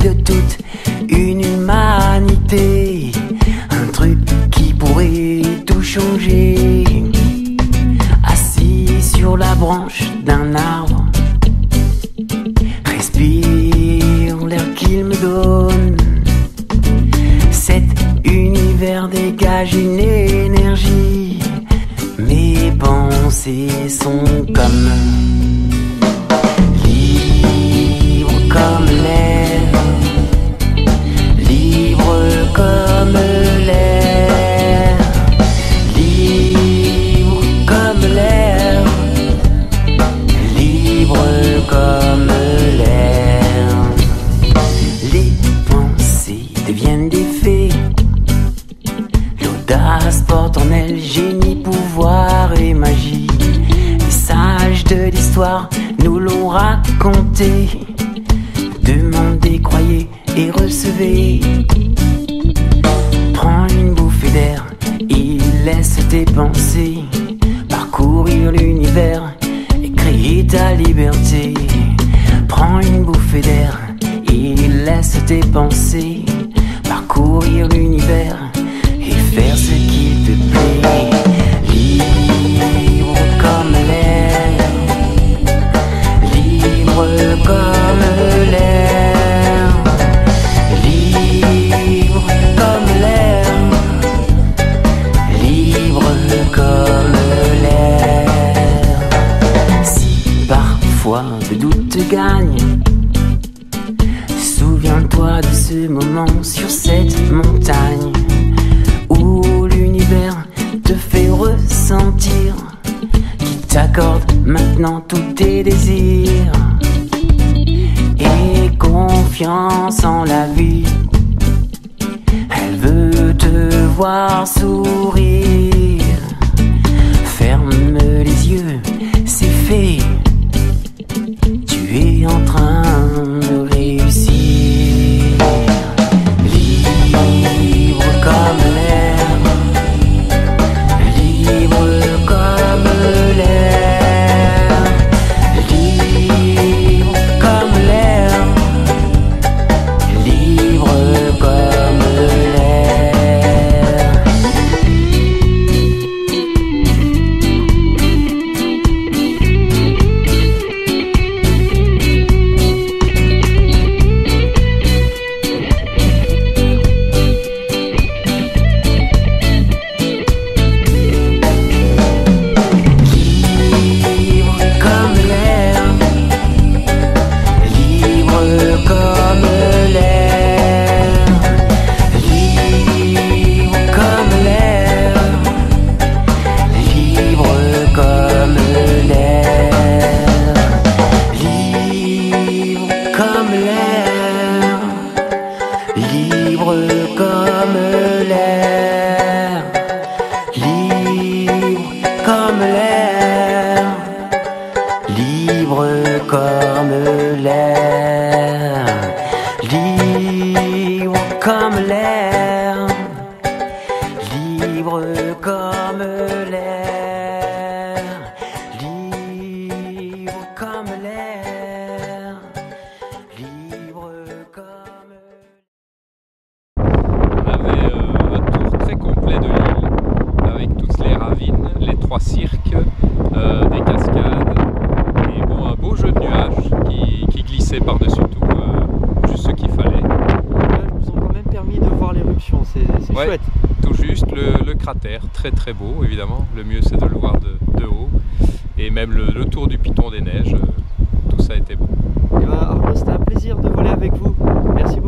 de toute une humanité, un truc qui pourrait tout changer. Assis sur la branche d'un arbre, respire l'air qu'il me donne. Cet univers dégage une énergie. Mes pensées sont comme libres comme l'air, libres comme l'air, libres comme l'air, libres comme l'air. Les pensées deviennent des faits. L'audace porte en elle génie, pouvoir et magie. Les sages de l'histoire nous l'ont raconté. Demandez, croyez et recevez. Prends une bouffée d'air et laisse tes pensées parcourir l'univers et créer ta liberté. Prends une bouffée d'air et laisse tes pensées parcourir l'univers et faire ce qu'il te plaît. Libre comme l'air, libre comme l'air, libre comme l'air, libre comme l'air. Si parfois le doute te gagne, souviens-toi de ce moment sur cette montagne où l'univers te fait ressentir qu'il t'accorde maintenant tous tes désirs et confiance en la vie. Elle veut te voir sourire. Ferme les yeux, c'est fait. Tu es en train de réussir. Libre comme l'air, libre comme l'air, libre comme l'air, libre comme l'air. Cirques, des cascades et bon, un beau jeu de nuages qui glissait par-dessus tout, juste ce qu'il fallait. Ils nous ont quand même permis de voir l'éruption, c'est ouais, chouette. Tout juste le cratère, très très beau évidemment, le mieux c'est de le voir de haut, et même le tour du Piton des Neiges, tout ça était beau. Et ben, Arnaud, c'était un plaisir de voler avec vous, merci beaucoup.